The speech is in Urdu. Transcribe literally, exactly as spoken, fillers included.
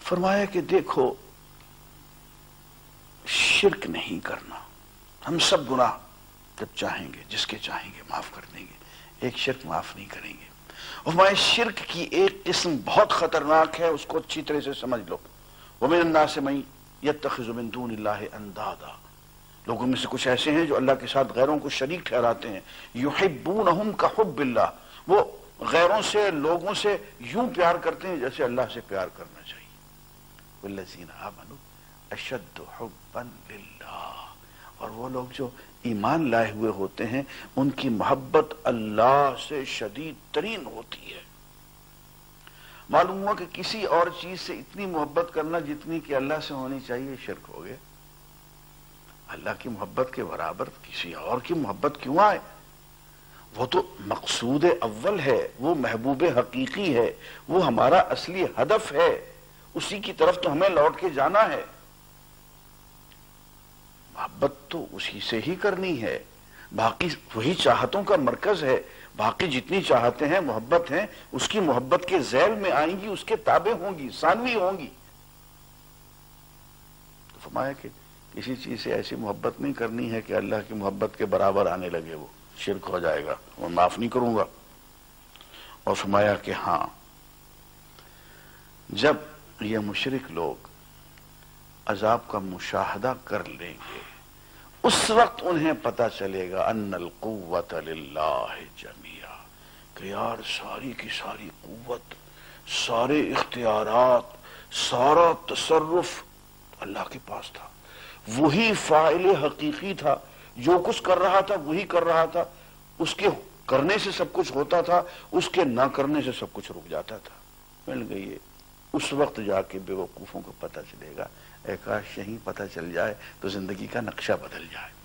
فرمایا کہ دیکھو شرک نہیں کرنا، ہم سب گناہ جب چاہیں گے جس کے چاہیں گے معاف کر دیں گے، ایک شرک معاف نہیں کریں گے۔ اور فرمایا شرک کی ایک قسم بہت خطرناک ہے، اس کو اچھی طرح سے سمجھ لو، وَمِنَ النَّاسِ مَن يَتَّخِذُ مِن دُونِ اللَّهِ أَندَادًا، لوگوں میں سے کچھ ایسے ہیں جو اللہ کے ساتھ غیروں کو شریک ٹھہراتے ہیں، يُحِبُّونَهُمْ كَحُبِّ اللَّهِ، وہ غیروں سے لوگوں سے یوں پیار کرتے ہیں جیسے اللہ سے پیار کرنا چاہیے۔ وَالَّذِينَ آمَنُوا أَشَدُّ حُبًّا لِلَّهِ، اور وہ لوگ جو ایمان لائے ہوئے ہوتے ہیں ان کی محبت اللہ سے شدید ترین ہوتی ہے۔ معلوم ہوا کہ کسی اور چیز سے اتنی محبت کرنا جتنی کہ اللہ سے ہونی چاہیے شرک ہو گیا۔ اللہ کی محبت کے برابر کسی اور کی محبت کیوں آئے؟ وہ تو مقصود اول ہے، وہ محبوب حقیقی ہے، وہ ہمارا اصلی ہدف ہے، اسی کی طرف تو ہمیں لوٹ کے جانا ہے۔ محبت تو اسی سے ہی کرنی ہے، باقی وہی چاہتوں کا مرکز ہے، باقی جتنی چاہتے ہیں محبت ہیں اس کی محبت کے ذیل میں آئیں گی، اس کے تابع ہوں گی، ثانوی ہوں گی۔ تو فرمایا کہ کسی چیز سے ایسی محبت نہیں کرنی ہے کہ اللہ کی محبت کے برابر آنے لگے، وہ شرک ہو جائے گا، وہ معاف نہیں کروں گا۔ اور فرمایا کہ ہاں جب یہ مشرک لوگ عذاب کا مشاہدہ کر لیں گے اس وقت انہیں پتہ چلے گا ان القوت للہ جمیعا، کہ یار ساری کی ساری قوت، سارے اختیارات، سارا تصرف اللہ کے پاس تھا، وہی فاعل حقیقی تھا، جو کچھ کر رہا تھا وہی کر رہا تھا، اس کے کرنے سے سب کچھ ہوتا تھا، اس کے نہ کرنے سے سب کچھ رک جاتا تھا۔ مل گئی ہے، اس وقت جا کے بے وقوفوں کو پتہ چلے گا، اے کاش یہیں پتہ چل جائے تو زندگی کا نقشہ بدل جائے۔